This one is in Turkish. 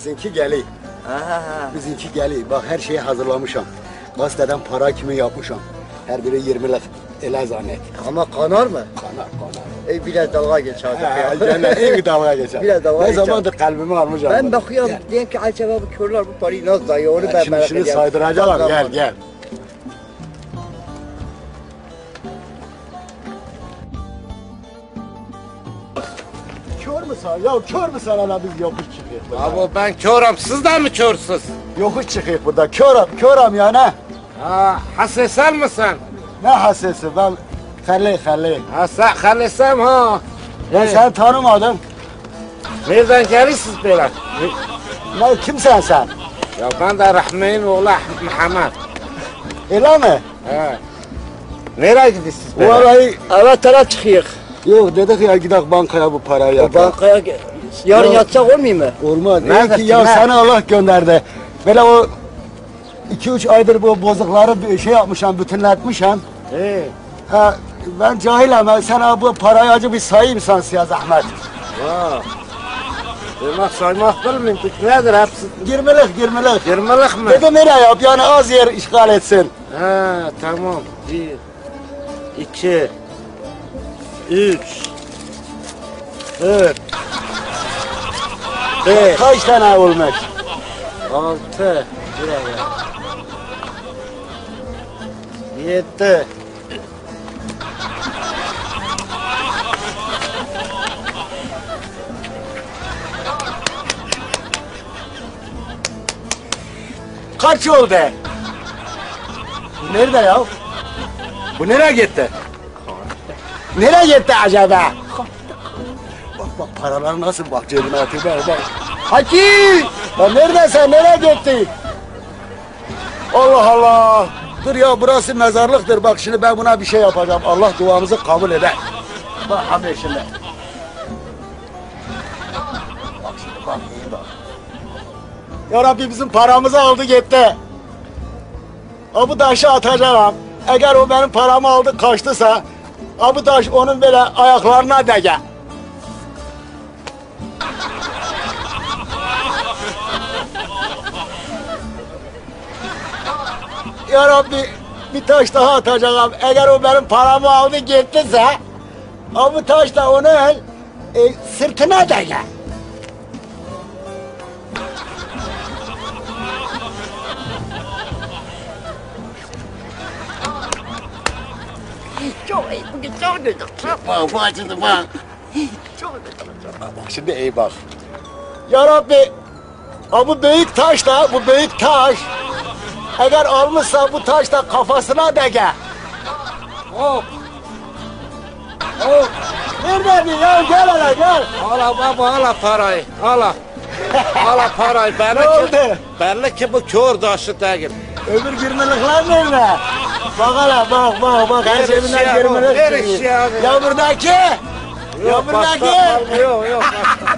Bizimki geliyor. Bizimki geliyor. Bak her şeyi hazırlamışım. Gazeteden para kimi yapmışım. Her biri 20'lik. Ele zannet. Ama kanar mı? Kanar kanar. Biraz dalga geç artık ya. Gene iyi dalga geçer. Biraz dalga ne geçer. zamandır kalbimi almışım. Ben bakıyorum diyeyim ki acaba bu körler bu parayı nasıl dayıyor onu ben Şimdi merak şunu ediyorum. saydıracağım. Gel gel. Kör mü sen? Ya kör mü sen hala biz yokuş çıkıyoruz burada. Abi ben körüm, siz de mi körsüz? Yokuş çıkıyoruz burada. Körüm ya ne? Ha, hasesel misin? Ne hasesi ben Halil. Ha, sen halesem ha. Ben seni tanımadım. Nereden gelirsiniz böyle? Ne kimsen sen? Ya ben de Rahmi'nin oğlu Muhammed. Öyle mi? He. Nereye gidiyorsunuz böyle? Vallahi Evet tara çıkıyor. yok dedik ya gidelim bankaya bu parayı O yatıralım. bankaya yarın Yok. yatacak olmuyor mu? Olmaz. Nerede, İyi ki ya kime? seni Allah gönderdi. Böyle o 2-3 aydır bu bozukları bir şey yapmışam, bütünletmişim. He. Ha, ben cahilim. Ben sana bu parayı acı bir sayayım sen ya zahmet. Ha. Demek saymak bilmiyorsun. Nedir hepsi? 20'lik. 20'lik mi? Dedim nereye yap yani az yer işgal etsin. Ha, tamam. 1, 2, 3, 4, 5, Kaç tane olmuş? 6, buraya. 7. Kaç oldu? Bu nerede ya? Bu nereye gitti? Nereye gitti acaba? Bak paralar nasıl bak cebine atıyor bak. Haki! Ya neredesin? Nereye gitti? Allah Allah! Dur ya burası mezarlıktır. Bak şimdi ben buna bir şey yapacağım. Allah duamızı kabul eder. Bak abi şimdi. Bak şimdi bak iyi bak. Ya Rabbi bizim paramızı aldı gitti. Bu taşı atacağım. Eğer o benim paramı aldı kaçtısa bu taş onun böyle ayaklarına değer. Ya Rabbi bir taş daha atacağım. Eğer o benim paramı aldı gittiyse bu taş da onun sırtına değer. Çok iyi bugün çok güzel. Bak acıdı bak. Bak şimdi iyi bak. Ya Rabbi bu büyük taş da bu büyük taş eğer almışsa bu taş da kafasına değer. Hop. Hop. Neredeydin ya gel hele gel. Ala baba ala parayı. Ala. Ala parayı. Ne oldu? Belli ki bu kör taşı değil. Öbür girmelikler nerede? Bak hele bak. Her Ver cebinden eşya, girmelik ver çıkıyor. eşya. Ya buradaki. Ya buradaki. Yok.